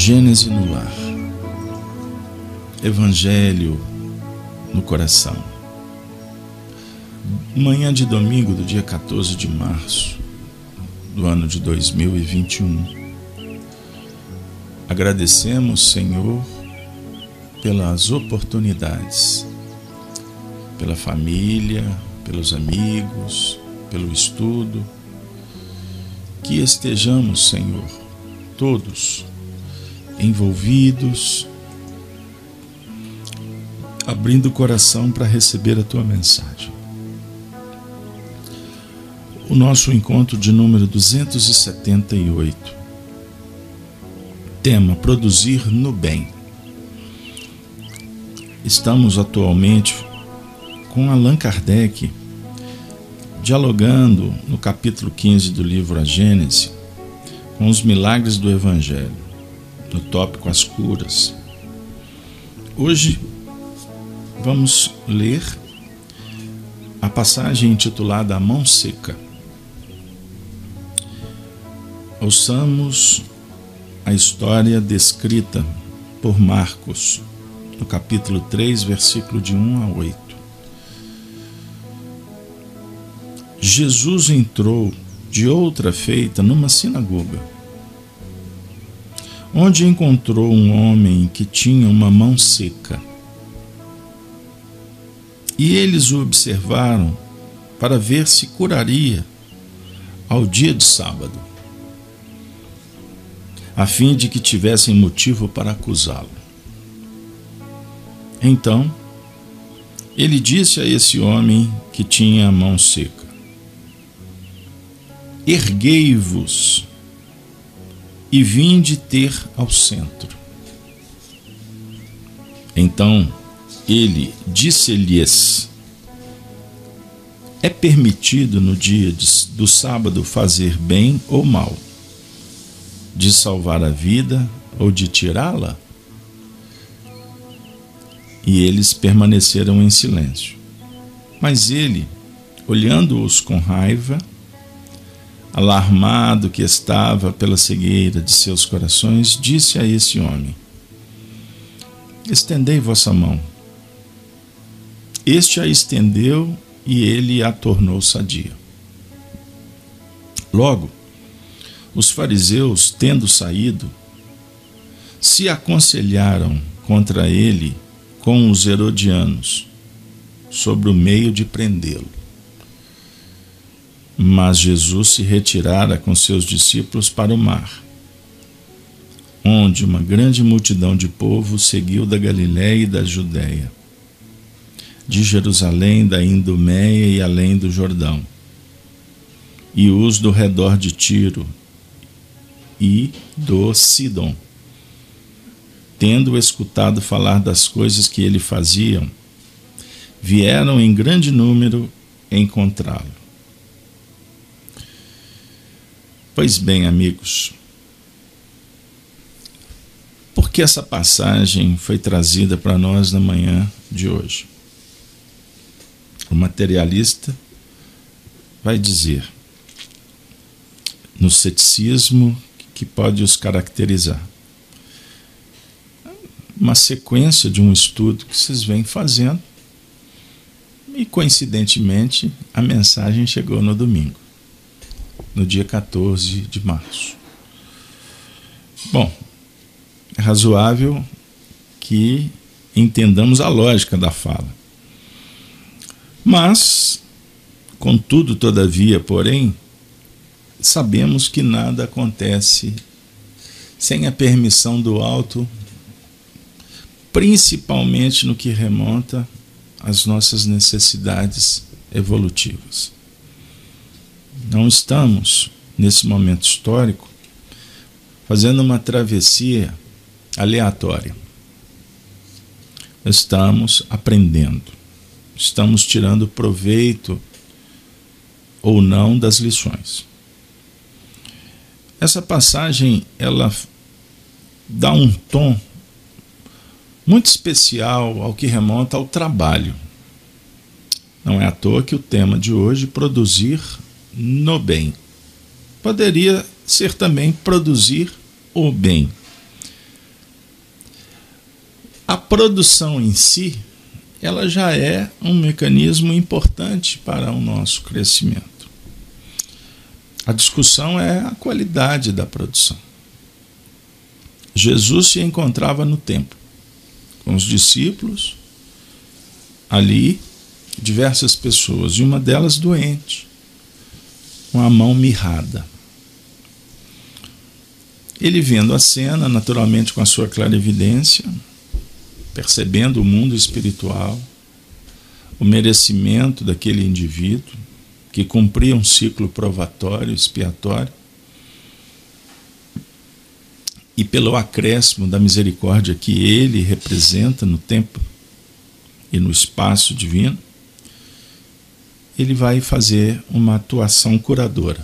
Gênese no lar, Evangelho no coração. Manhã de domingo do dia 14 de março do ano de 2021. Agradecemos, Senhor, pelas oportunidades, pela família, pelos amigos, pelo estudo. Que estejamos, Senhor, todos envolvidos, abrindo o coração para receber a Tua mensagem. O nosso encontro de número 278. Tema: produzir no bem. Estamos atualmente com Allan Kardec, dialogando no capítulo 15 do livro A Gênese, com os milagres do Evangelho, no tópico As Curas. Hoje vamos ler a passagem intitulada A Mão Seca. Ouçamos a história descrita por Marcos, no capítulo 3, versículo de 1 a 8. Jesus entrou de outra feita numa sinagoga, onde encontrou um homem que tinha uma mão seca. E eles o observaram para ver se curaria ao dia de sábado, a fim de que tivessem motivo para acusá-lo. Então, ele disse a esse homem que tinha a mão seca: erguei-vos e vinde ter ao centro. Então ele disse-lhes: é permitido no dia do sábado fazer bem ou mal, de salvar a vida ou de tirá-la? E eles permaneceram em silêncio. Mas ele, olhando-os com raiva, alarmado que estava pela cegueira de seus corações, disse a esse homem: estendei vossa mão. Este a estendeu e ele a tornou sadia. Logo, os fariseus, tendo saído, se aconselharam contra ele com os herodianos sobre o meio de prendê-lo. Mas Jesus se retirara com seus discípulos para o mar, onde uma grande multidão de povo seguiu da Galiléia e da Judéia, de Jerusalém, da Idumeia e além do Jordão, e os do redor de Tiro e do Sidom, tendo escutado falar das coisas que ele fazia, vieram em grande número encontrá-lo. Pois bem, amigos, por que essa passagem foi trazida para nós na manhã de hoje? O materialista vai dizer, no ceticismo que pode os caracterizar, uma sequência de um estudo que vocês vêm fazendo e, coincidentemente, a mensagem chegou no domingo, no dia 14 de março. Bom, é razoável que entendamos a lógica da fala. Mas, contudo, todavia, porém, sabemos que nada acontece sem a permissão do alto, principalmente no que remonta às nossas necessidades evolutivas. Não estamos, nesse momento histórico, fazendo uma travessia aleatória. Estamos aprendendo, estamos tirando proveito ou não das lições. Essa passagem, ela dá um tom muito especial ao que remonta ao trabalho. Não é à toa que o tema de hoje, produzir no bem. Poderia ser também produzir o bem. A produção em si, ela já é um mecanismo importante para o nosso crescimento. A discussão é a qualidade da produção. Jesus se encontrava no templo, com os discípulos, ali, diversas pessoas, e uma delas doente, com a mão mirrada. Ele vendo a cena, naturalmente com a sua clarividência, percebendo o mundo espiritual, o merecimento daquele indivíduo que cumpria um ciclo provatório, expiatório, e pelo acréscimo da misericórdia que ele representa no tempo e no espaço divino, ele vai fazer uma atuação curadora.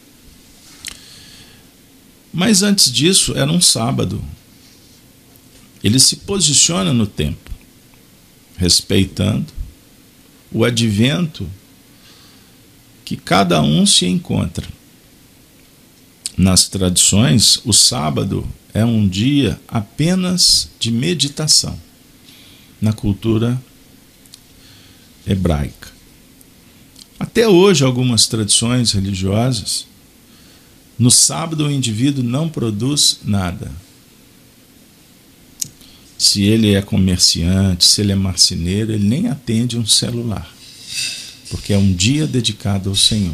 Mas antes disso, era um sábado. Ele se posiciona no tempo, respeitando o advento que cada um se encontra. Nas tradições, o sábado é um dia apenas de meditação, na cultura hebraica. Até hoje, algumas tradições religiosas, no sábado o indivíduo não produz nada. Se ele é comerciante, se ele é marceneiro, ele nem atende um celular, porque é um dia dedicado ao Senhor.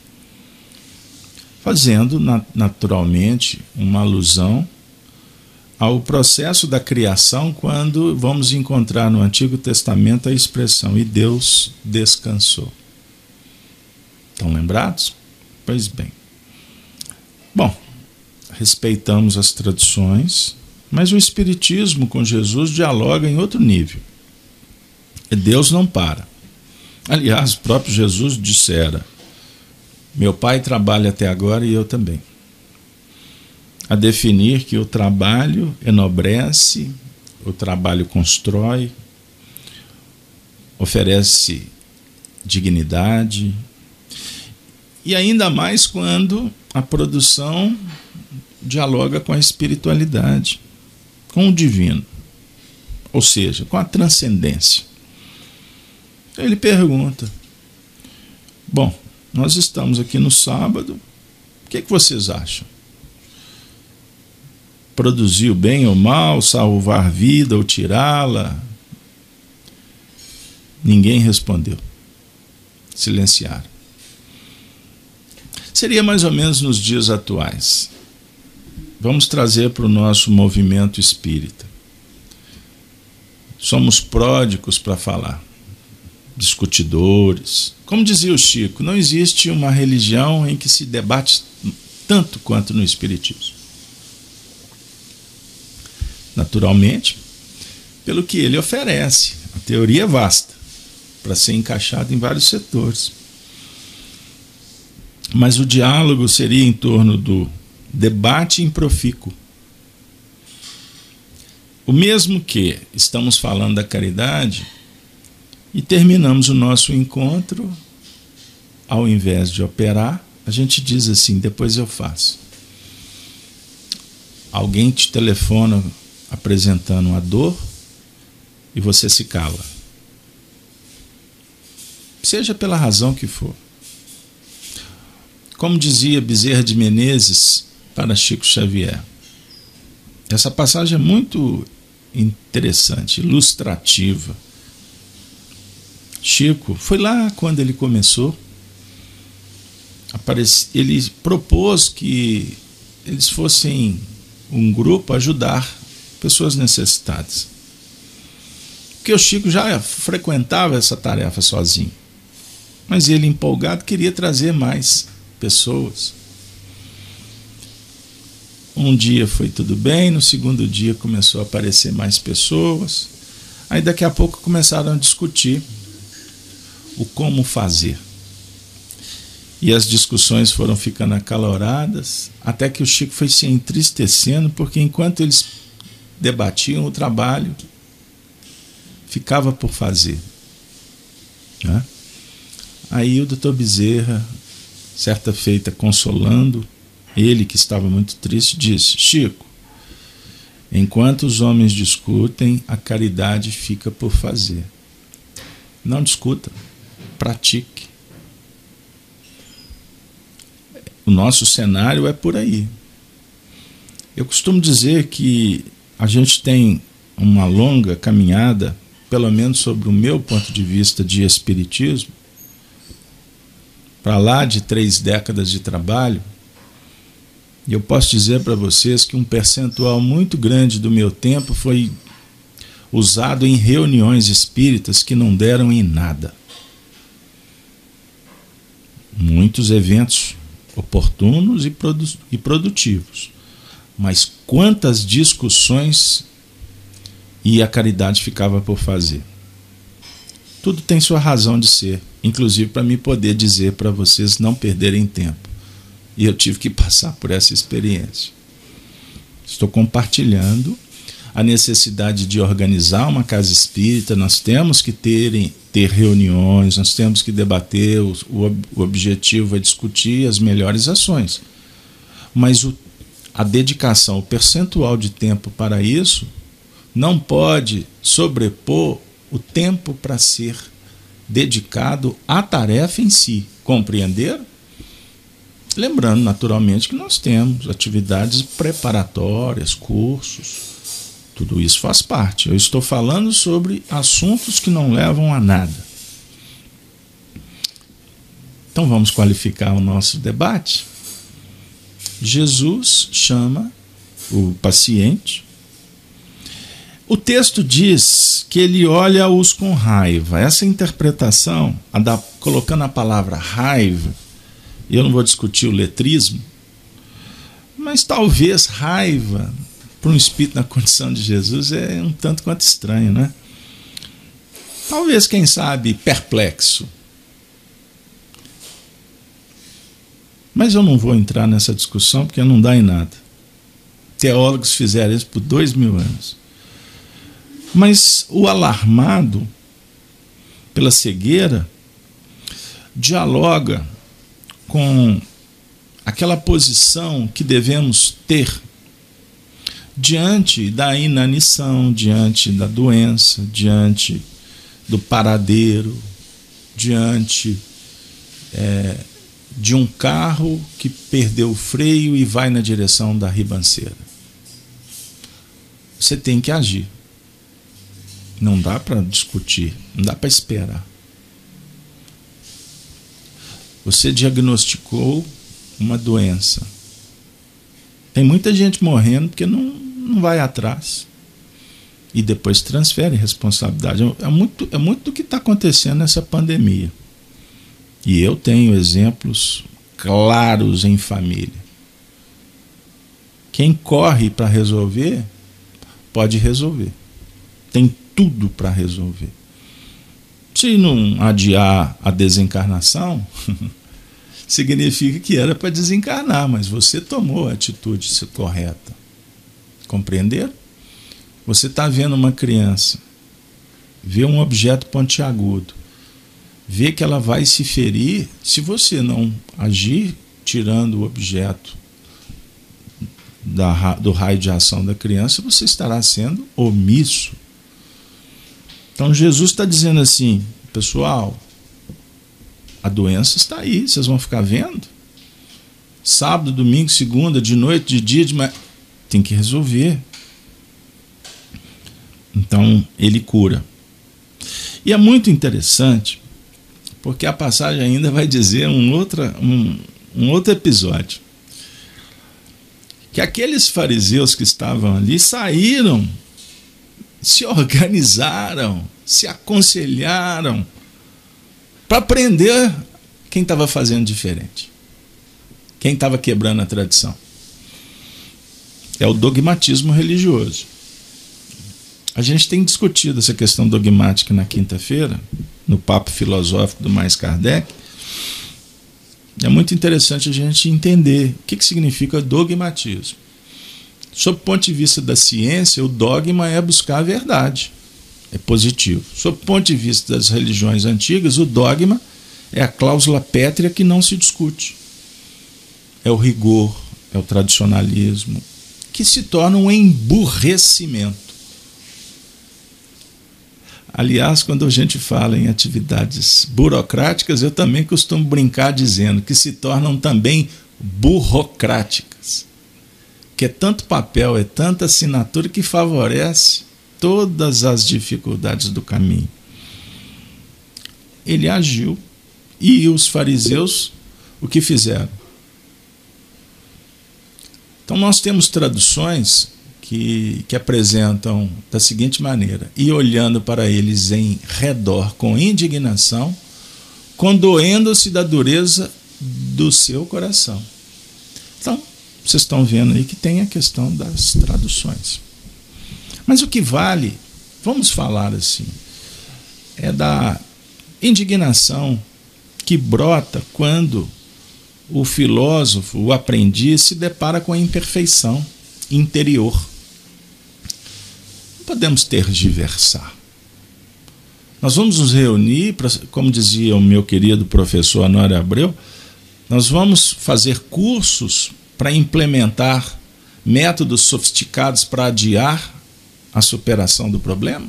Fazendo naturalmente uma alusão ao processo da criação, quando vamos encontrar no Antigo Testamento a expressão "e Deus descansou". Estão lembrados? Pois bem. Bom, respeitamos as tradições, mas o Espiritismo com Jesus dialoga em outro nível. Deus não para. Aliás, o próprio Jesus dissera: meu Pai trabalha até agora e eu também. A definir que o trabalho enobrece, o trabalho constrói, oferece dignidade, e ainda mais quando a produção dialoga com a espiritualidade, com o divino, ou seja, com a transcendência. Ele pergunta: bom, nós estamos aqui no sábado, o que vocês acham? Produzir o bem ou mal, salvar vida ou tirá-la? Ninguém respondeu. Silenciaram. Seria mais ou menos nos dias atuais. Vamos trazer para o nosso movimento espírita. Somos pródigos para falar, discutidores. Como dizia o Chico, não existe uma religião em que se debate tanto quanto no Espiritismo. Naturalmente, pelo que ele oferece. A teoria é vasta, para ser encaixada em vários setores. Mas o diálogo seria em torno do debate improfícuo. O mesmo que estamos falando da caridade e terminamos o nosso encontro, ao invés de operar, a gente diz assim: depois eu faço. Alguém te telefona apresentando a dor e você se cala. Seja pela razão que for. Como dizia Bezerra de Menezes para Chico Xavier, essa passagem é muito interessante, ilustrativa. Chico, foi lá quando ele começou, ele propôs que eles fossem um grupo a ajudar pessoas necessitadas. Porque o Chico já frequentava essa tarefa sozinho, mas ele, empolgado, queria trazer mais pessoas. Um dia foi tudo bem, no segundo dia começou a aparecer mais pessoas, aí daqui a pouco começaram a discutir o como fazer. E as discussões foram ficando acaloradas, até que o Chico foi se entristecendo, porque enquanto eles debatiam, o trabalho ficava por fazer, né? Aí o Dr. Bezerra, certa feita, consolando ele, que estava muito triste, disse: Chico, Enquanto os homens discutem, a caridade fica por fazer. Não discuta, pratique. O nosso cenário é por aí. Eu costumo dizer que a gente tem uma longa caminhada, pelo menos sobre o meu ponto de vista de espiritismo, para lá de 3 décadas de trabalho, e eu posso dizer para vocês que um percentual muito grande do meu tempo foi usado em reuniões espíritas que não deram em nada. Muitos eventos oportunos e produtivos, mas quantas discussões e a caridade ficava por fazer. Tudo tem sua razão de ser, inclusive para me poder dizer para vocês não perderem tempo. E eu tive que passar por essa experiência. Estou compartilhando a necessidade de organizar uma casa espírita. Nós temos que ter reuniões, nós temos que debater, o objetivo é discutir as melhores ações. Mas a dedicação, o percentual de tempo para isso, não pode sobrepor o tempo para ser dedicado à tarefa em si. Compreenderam? Lembrando, naturalmente, que nós temos atividades preparatórias, cursos, tudo isso faz parte. Eu estou falando sobre assuntos que não levam a nada. Então vamos qualificar o nosso debate. Jesus chama o paciente. O texto diz que ele olha-os com raiva. Essa interpretação, colocando a palavra raiva, eu não vou discutir o letrismo, mas talvez raiva para um espírito na condição de Jesus é um tanto quanto estranho, né? Talvez, quem sabe, perplexo. Mas eu não vou entrar nessa discussão porque não dá em nada. Teólogos fizeram isso por 2000 anos. Mas o alarmado pela cegueira dialoga com aquela posição que devemos ter diante da inanição, diante da doença, diante do paradeiro, diante de um carro que perdeu o freio e vai na direção da ribanceira. Você tem que agir. Não dá para discutir, não dá para esperar. Você diagnosticou uma doença. Tem muita gente morrendo porque não vai atrás. E depois transfere responsabilidade. É muito do que está acontecendo nessa pandemia. E eu tenho exemplos claros em família. Quem corre para resolver, pode resolver. Tem tudo para resolver. Se não adiar a desencarnação, significa que era para desencarnar, mas você tomou a atitude correta. Compreender? Você está vendo uma criança, vê um objeto pontiagudo, vê que ela vai se ferir. Se você não agir tirando o objeto do raio de ação da criança, você estará sendo omisso. Então Jesus está dizendo assim: pessoal, a doença está aí, vocês vão ficar vendo? Sábado, domingo, segunda, de noite, de dia, tem que resolver. Então ele cura. E é muito interessante, porque a passagem ainda vai dizer um outro episódio. Que aqueles fariseus que estavam ali saíram, se organizaram, se aconselharam para prender quem estava fazendo diferente, quem estava quebrando a tradição. É o dogmatismo religioso. A gente tem discutido essa questão dogmática na quinta-feira, no papo filosófico do Mais Kardec. É muito interessante a gente entender o que significa dogmatismo. Sob o ponto de vista da ciência, o dogma é buscar a verdade. É positivo. Sob o ponto de vista das religiões antigas, o dogma é a cláusula pétrea que não se discute. É o rigor, é o tradicionalismo, que se torna um emburrecimento. Aliás, quando a gente fala em atividades burocráticas, eu também costumo brincar dizendo que se tornam também burocráticas. Que é tanto papel, é tanta assinatura que favorece todas as dificuldades do caminho. Ele agiu e os fariseus o que fizeram? Então nós temos traduções que apresentam da seguinte maneira: e olhando para eles em redor com indignação, condoendo-se da dureza do seu coração. Então, vocês estão vendo aí que tem a questão das traduções. Mas o que vale, vamos falar assim, é da indignação que brota quando o filósofo, o aprendiz, se depara com a imperfeição interior. Não podemos tergiversar. Nós vamos nos reunir, como dizia o meu querido professor Honório Abreu, nós vamos fazer cursos para implementar métodos sofisticados para adiar a superação do problema?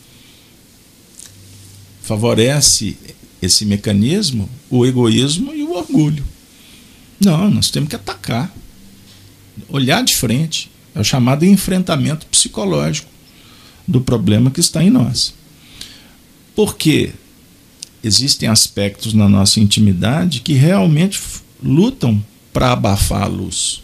Favorece esse mecanismo o egoísmo e o orgulho. Não, nós temos que atacar, olhar de frente. É o chamado enfrentamento psicológico do problema que está em nós. Porque existem aspectos na nossa intimidade que realmente lutam para abafar a luz.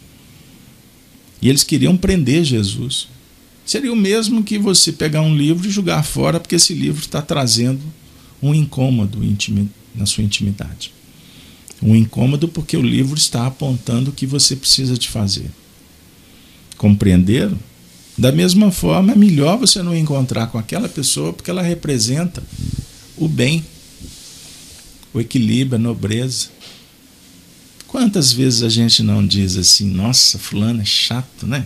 E eles queriam prender Jesus. Seria o mesmo que você pegar um livro e jogar fora porque esse livro está trazendo um incômodo na sua intimidade. Um incômodo porque o livro está apontando o que você precisa de fazer. Compreenderam? Da mesma forma, é melhor você não encontrar com aquela pessoa porque ela representa o bem, o equilíbrio, a nobreza. Quantas vezes a gente não diz assim: nossa, fulano é chato, né?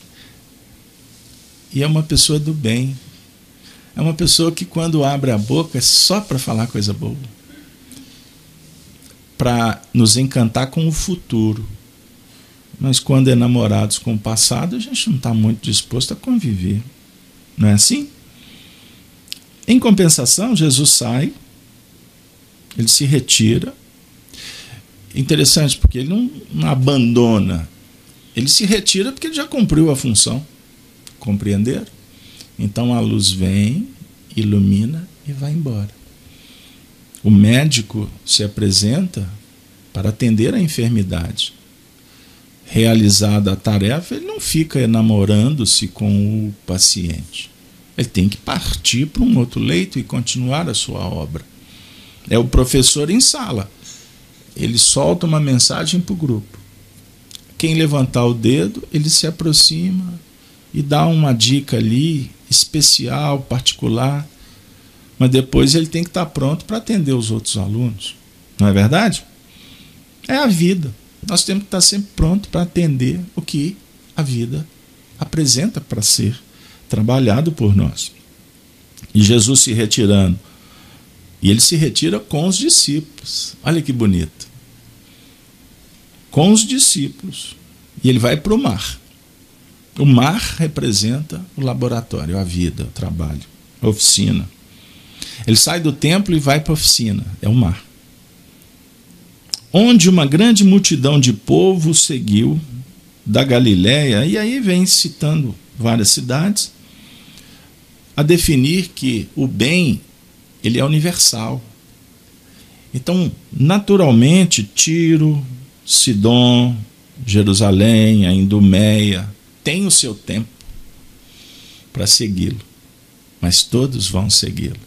E é uma pessoa do bem. É uma pessoa que quando abre a boca é só para falar coisa boa. Para nos encantar com o futuro. Mas quando é namorados com o passado, a gente não está muito disposto a conviver. Não é assim? Em compensação, Jesus sai, ele se retira. Interessante, porque ele não abandona. Ele se retira porque ele já cumpriu a função. Compreenderam? Então a luz vem, ilumina e vai embora. O médico se apresenta para atender a enfermidade. Realizada a tarefa, ele não fica enamorando-se com o paciente. Ele tem que partir para um outro leito e continuar a sua obra. É o professor em sala. Ele solta uma mensagem para o grupo. Quem levantar o dedo, ele se aproxima e dá uma dica ali, especial, particular, mas depois ele tem que estar pronto para atender os outros alunos. Não é verdade? É a vida. Nós temos que estar sempre pronto para atender o que a vida apresenta para ser trabalhado por nós. E Jesus se retirando, e ele se retira com os discípulos. Olha que bonito. Com os discípulos. E ele vai para o mar. O mar representa o laboratório, a vida, o trabalho, a oficina. Ele sai do templo e vai para a oficina, é o mar. Onde uma grande multidão de povo seguiu da Galiléia, e aí vem citando várias cidades, a definir que o bem, ele é universal. Então, naturalmente, Tiro, Sidom, Jerusalém, a Idumeia, tem o seu tempo para segui-lo, mas todos vão segui-lo.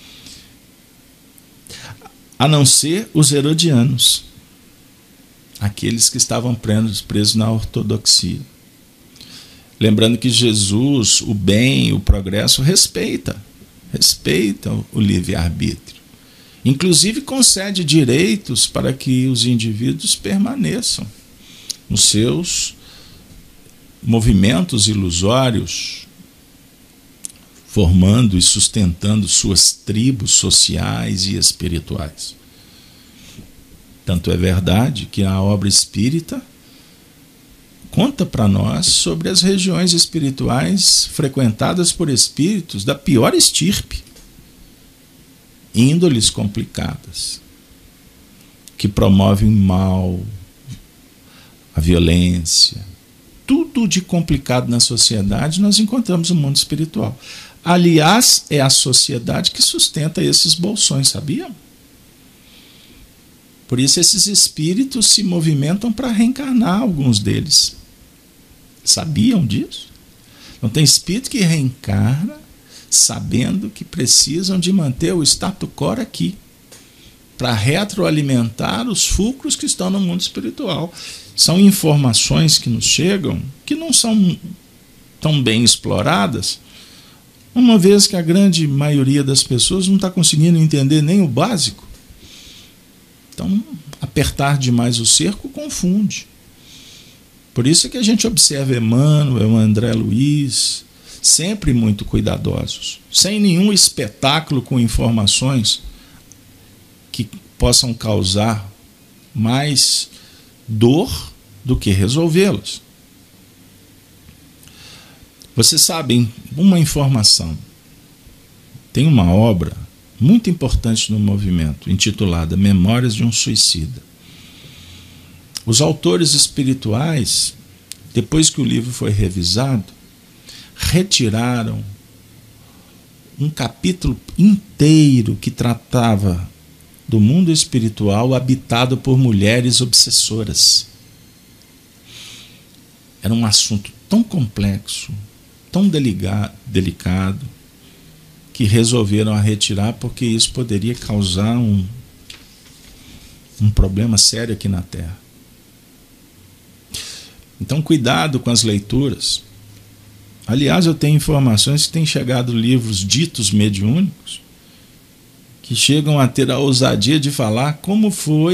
A não ser os herodianos, aqueles que estavam presos na ortodoxia. Lembrando que Jesus, o bem, o progresso, respeita o livre-arbítrio. Inclusive concede direitos para que os indivíduos permaneçam nos seus movimentos ilusórios, formando e sustentando suas tribos sociais e espirituais. Tanto é verdade que a obra espírita conta para nós sobre as regiões espirituais frequentadas por espíritos da pior estirpe, índoles complicadas, que promovem o mal, a violência, tudo de complicado na sociedade nós encontramos no mundo espiritual. Aliás, é a sociedade que sustenta esses bolsões, sabiam? Por isso esses espíritos se movimentam para reencarnar, alguns deles. Sabiam disso? Então tem espírito que reencarna sabendo que precisam de manter o status quo aqui, para retroalimentar os fulcros que estão no mundo espiritual. São informações que nos chegam que não são tão bem exploradas, uma vez que a grande maioria das pessoas não está conseguindo entender nem o básico. Então, apertar demais o cerco confunde. Por isso é que a gente observa Emmanuel, André Luiz, sempre muito cuidadosos, sem nenhum espetáculo com informações que possam causar mais dor do que resolvê-las. Vocês sabem, uma informação. Tem uma obra muito importante no movimento, intitulada Memórias de um Suicida. Os autores espirituais, depois que o livro foi revisado, retiraram um capítulo inteiro que tratava do mundo espiritual habitado por mulheres obsessoras. Era um assunto tão complexo, tão delicado, que resolveram a retirar porque isso poderia causar um problema sério aqui na Terra. Então, cuidado com as leituras. Aliás, eu tenho informações que têm chegado livros ditos mediúnicos que chegam a ter a ousadia de falar como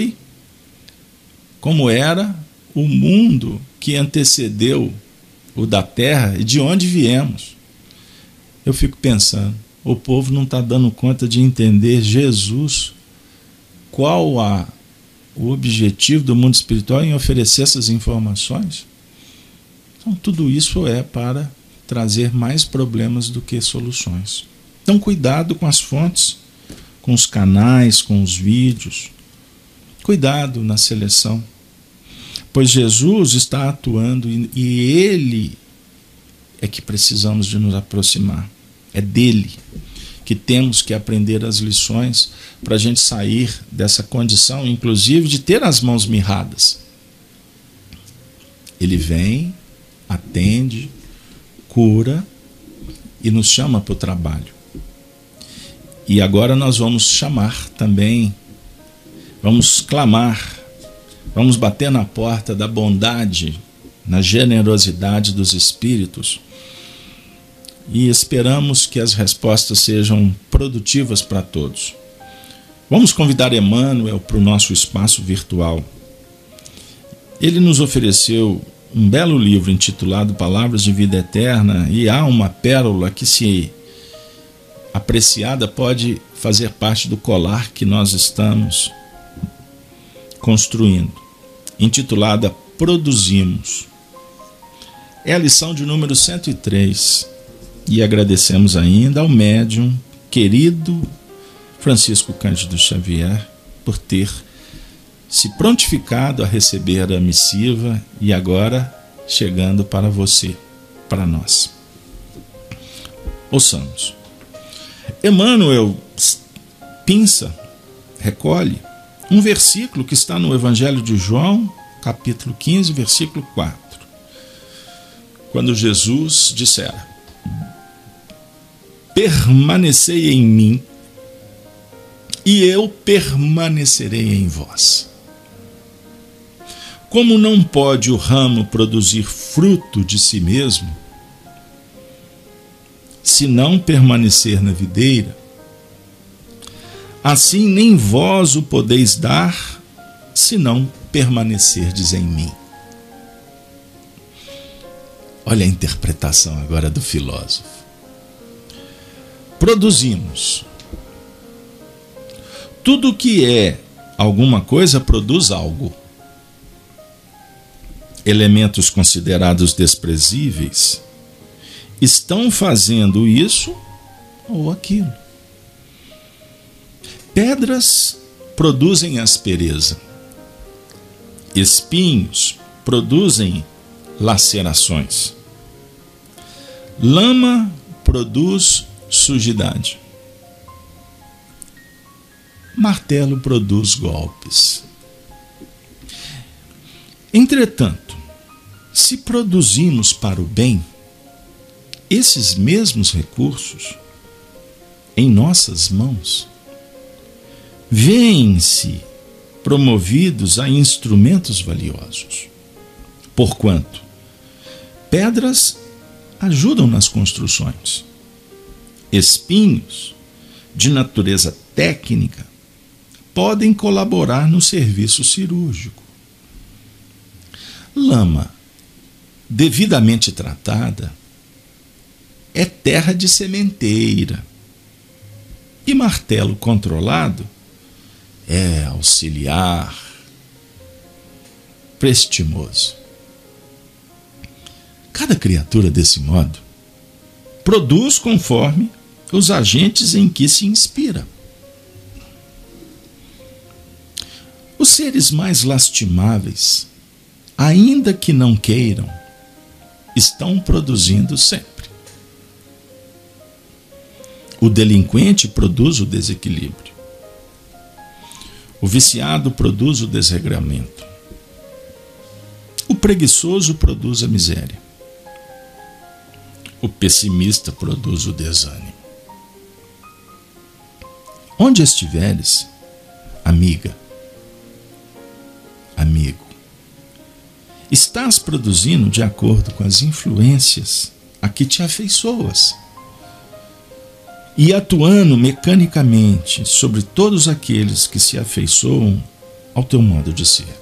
era o mundo que antecedeu o da Terra e de onde viemos. Eu fico pensando, o povo não está dando conta de entender Jesus, qual o objetivo do mundo espiritual em oferecer essas informações. Então, tudo isso é para trazer mais problemas do que soluções. Então, cuidado com as fontes, com os canais, com os vídeos. Cuidado na seleção. Pois Jesus está atuando e Ele é que precisamos de nos aproximar. É dele que temos que aprender as lições para a gente sair dessa condição, inclusive de ter as mãos mirradas. Ele vem, atende, cura e nos chama para o trabalho. E agora nós vamos chamar também, vamos clamar, vamos bater na porta da bondade, na generosidade dos espíritos, e esperamos que as respostas sejam produtivas para todos. Vamos convidar Emmanuel para o nosso espaço virtual. Ele nos ofereceu um belo livro intitulado Palavras de Vida Eterna, e há uma pérola que, se apreciada, pode fazer parte do colar que nós estamos construindo, intitulada Produzimos. É a lição de número 103, e agradecemos ainda ao médium querido Francisco Cândido Xavier por ter se prontificado a receber a missiva e agora chegando para você, para nós. Ouçamos. Emmanuel pinça, recolhe um versículo que está no Evangelho de João, capítulo 15, versículo 4. Quando Jesus dissera: permanecei em mim e eu permanecerei em vós. Como não pode o ramo produzir fruto de si mesmo, se não permanecer na videira, assim nem vós o podeis dar, se não permanecerdes em mim. Olha a interpretação agora do filósofo. Produzimos. Tudo que é alguma coisa produz algo. elementos considerados desprezíveis estão fazendo isso ou aquilo. Pedras produzem aspereza, espinhos produzem lacerações, lama produz sujidade, martelo produz golpes. Entretanto, se produzimos para o bem, esses mesmos recursos em nossas mãos vêem-se promovidos a instrumentos valiosos, porquanto pedras ajudam nas construções, espinhos de natureza técnica podem colaborar no serviço cirúrgico. Lama devidamente tratada é terra de sementeira, e martelo controlado é auxiliar, prestimoso. Cada criatura desse modo produz conforme os agentes em que se inspira. Os seres mais lastimáveis, ainda que não queiram, estão produzindo sempre. O delinquente produz o desequilíbrio. O viciado produz o desregramento. O preguiçoso produz a miséria. O pessimista produz o desânimo. Onde estiveres, amiga, amigo, estás produzindo de acordo com as influências a que te afeiçoas e atuando mecanicamente sobre todos aqueles que se afeiçoam ao teu modo de ser.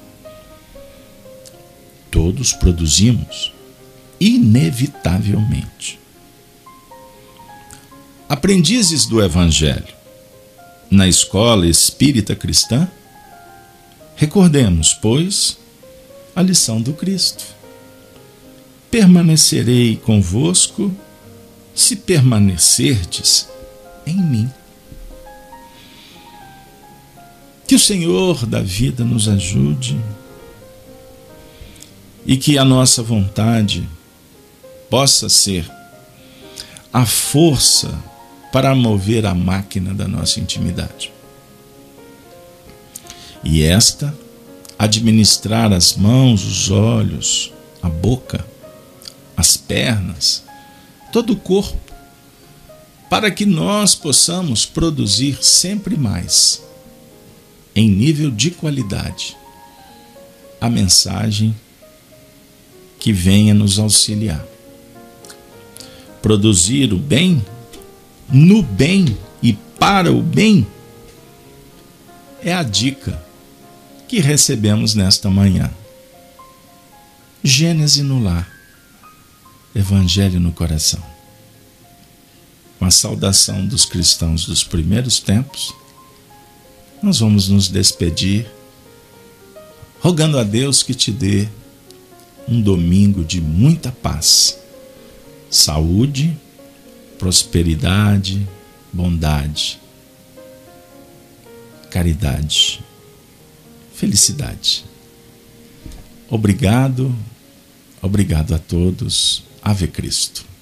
Todos produzimos inevitavelmente. Aprendizes do Evangelho na escola espírita cristã, recordemos, pois, a lição do Cristo. Permanecerei convosco se permanecerdes em mim. Que o Senhor da vida nos ajude e que a nossa vontade possa ser a força para mover a máquina da nossa intimidade. E esta, administrar as mãos, os olhos, a boca, as pernas, todo o corpo, para que nós possamos produzir sempre mais, em nível de qualidade, a mensagem que venha nos auxiliar. Produzir o bem, no bem e para o bem, é a dica que recebemos nesta manhã. Gênese no lar, Evangelho no coração. Com a saudação dos cristãos dos primeiros tempos, nós vamos nos despedir, rogando a Deus que te dê um domingo de muita paz, saúde, prosperidade, bondade, caridade, felicidade. Obrigado a todos. Ave Cristo.